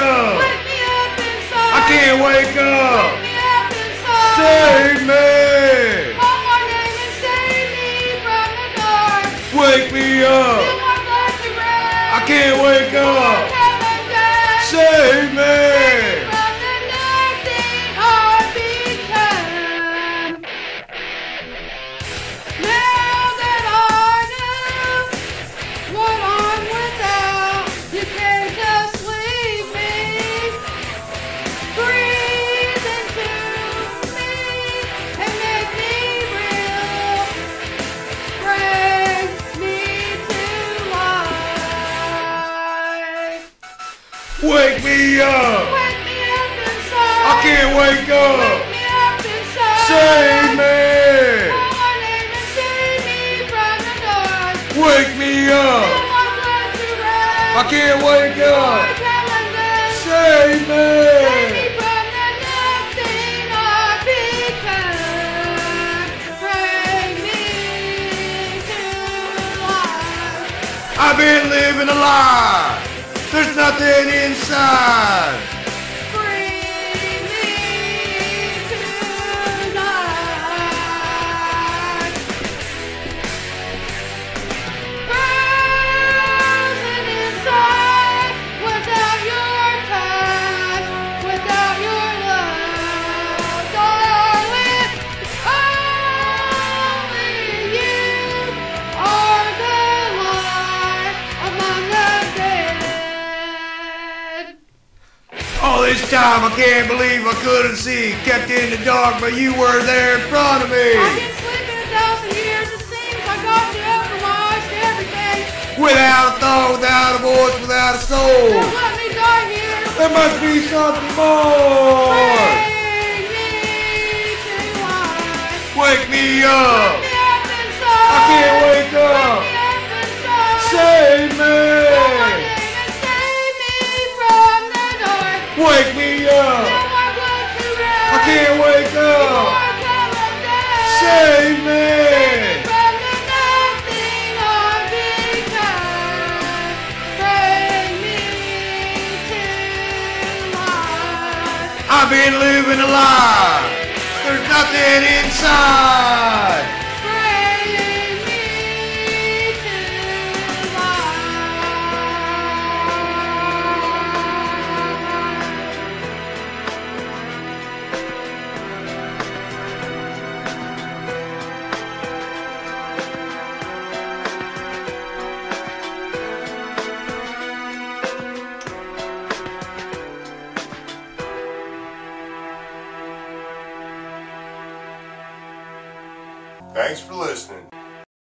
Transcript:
up. Wake me up inside. I can't wake up. Wake me up inside. Save me. Call my name and save me from the dark. Wake me up. Fill my blood to red. I can't wake up. Heaven death. Save me. From the nothing I've become. Now that I know what I'm without, you can't just leave me. Breathe into me and make me real. Bring me to life. Wake me up. Wake me up inside. I can't wake up. Wake me up inside. Save me. Call my name and save me from the dark. Wake me up. Fill my blood to red. I can't wake up. Save me. Save me from the nothing I've become. Bring me to life. I've been living a lie. There's nothing inside. Bring me to life. Frozen inside, without your touch, without your love, darling. Only you are the light among the dead. All this time I can't believe I couldn't see. Kept in the dark, but you were there in front of me. I've been sleeping 1,000 years, it seems. I got you open my eyes to everything. Without a thought, without a voice, without a Don't soul. let me die here. There must be something more. Bring me to life. Wake me up. Wake me up inside. I can't wake up. Wake me up inside. Save me. Call my name and save me from the dark. Wake me up. Fill my blood to red. I can't wake up. Before coming death. Save me. From the nothing I've become. Bring me to life. I've been living a lie. There's nothing inside. Bring me to Thanks for listening.